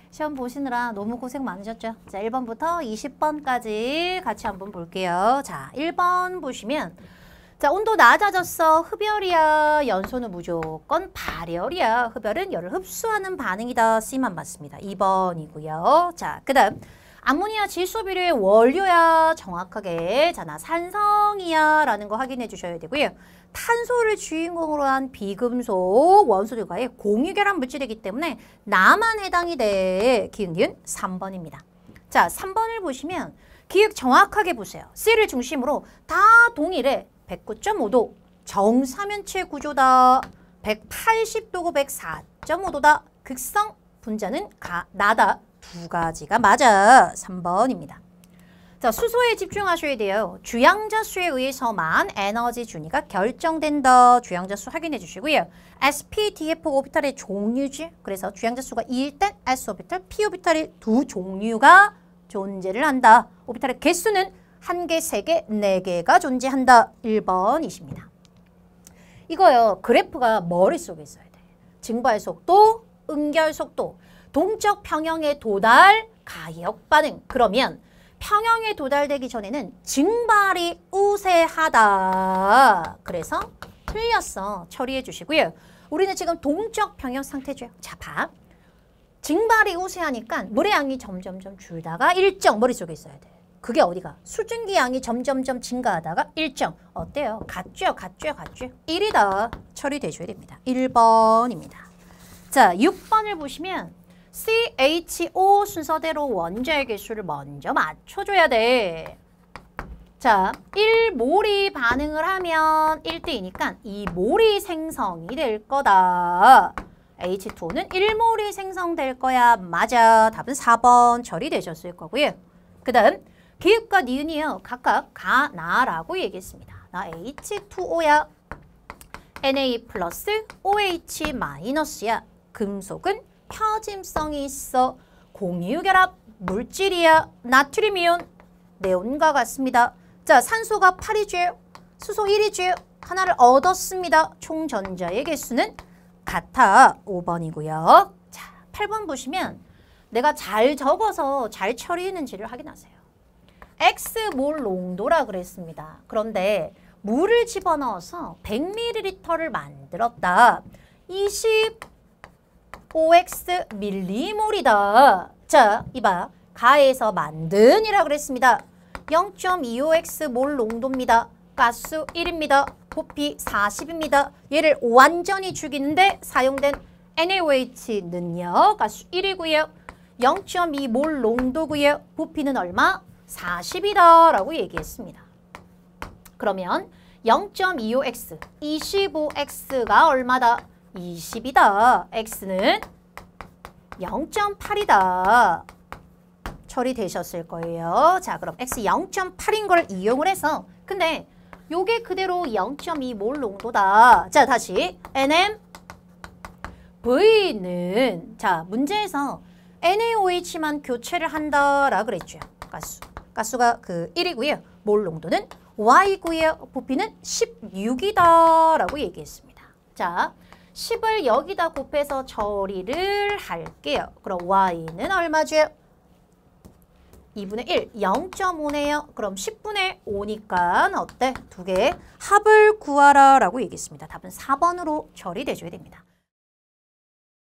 시험 보시느라 너무 고생 많으셨죠? 자, 1번부터 20번까지 같이 한번 볼게요. 자, 1번 보시면 자, 온도 낮아졌어. 흡열이야. 연소는 무조건 발열이야. 흡열은 열을 흡수하는 반응이다. C만 맞습니다. 2번이고요. 자, 그 다음 암모니아 질소 비료의 원료야. 정확하게 자, 나 산성이야 라는 거 확인해 주셔야 되고요. 탄소를 주인공으로 한 비금속 원소들과의 공유결합 물질이기 때문에 나만 해당이 돼. 기응기은 3번입니다. 자, 3번을 보시면 기억 정확하게 보세요. C를 중심으로 다 동일해. 109.5도 정사면체 구조다. 180도고 104.5도다. 극성 분자는 나다. 두 가지가 맞아. 3번입니다. 자, 수소에 집중하셔야 돼요. 주양자 수에 의해서만 에너지 준위가 결정된다. 주양자 수 확인해 주시고요. sp-df 오비탈의 종류지. 그래서 주양자 수가 2일 땐 s 오비탈, p 오비탈이 두 종류가 존재를 한다. 오비탈의 개수는 1개, 3개, 4개가 존재한다. 1번이십니다. 이거요. 그래프가 머릿속에 있어야 돼. 증발 속도, 응결 속도, 동적 평형에 도달, 가역 반응. 그러면 평형에 도달되기 전에는 증발이 우세하다. 그래서 틀렸어. 처리해 주시고요. 우리는 지금 동적 평형 상태죠. 자, 봐. 증발이 우세하니까 물의 양이 점점점 줄다가 일정 머릿속에 있어야 돼. 그게 어디가? 수증기 양이 점점점 증가하다가 일정. 어때요? 같죠? 1이다. 처리되셔야 됩니다. 1번입니다. 자, 6번을 보시면 CHO 순서대로 원자의 개수를 먼저 맞춰줘야 돼. 자, 1몰이 반응을 하면 1대2니까 2몰이 생성이 될 거다. H2O는 1몰이 생성될 거야. 맞아. 답은 4번 처리되셨을 거고요. 그 다음 기읍과 니은이요. 각각 가, 나라고 얘기했습니다. 나 H2O야. Na 플러스 OH 마이너스야. 금속은 펴짐성이 있어. 공유결합 물질이야. 나트륨이온, 네온과 같습니다. 자, 산소가 8이죠. 수소 1이죠. 하나를 얻었습니다. 총 전자의 개수는 같아. 5번이고요. 자, 8번 보시면 내가 잘 적어서 잘 처리했는지를 확인하세요. X몰 농도라 그랬습니다. 그런데 물을 집어넣어서 100ml를 만들었다. 25x 밀리몰이다. 자, 이봐. 가에서 만든이라 그랬습니다. 0.25x 몰 농도입니다. 가스 1입니다. 부피 40입니다. 얘를 완전히 죽이는데 사용된 NaOH는요. 가스 1이고요. 0.2 몰 농도고요. 부피는 얼마? 40이다 라고 얘기했습니다. 그러면 0.25x, 25x가 얼마다? 20이다. x는 0.8이다. 처리되셨을 거예요. 자, 그럼 x 0.8인 걸 이용을 해서 근데 요게 그대로 0.2몰 농도다. 자, 다시 NMV는 자, 문제에서 NaOH만 교체를 한다라 그랬죠. 가수가 그 1이고요. 몰 농도는 Y고요. 부피는 16이다 라고 얘기했습니다. 자, 10을 여기다 곱해서 처리를 할게요. 그럼 Y는 얼마죠? 2분의 1, 0.5네요. 그럼 10분의 5니까 어때? 두 개 합을 구하라 라고 얘기했습니다. 답은 4번으로 처리되줘야 됩니다.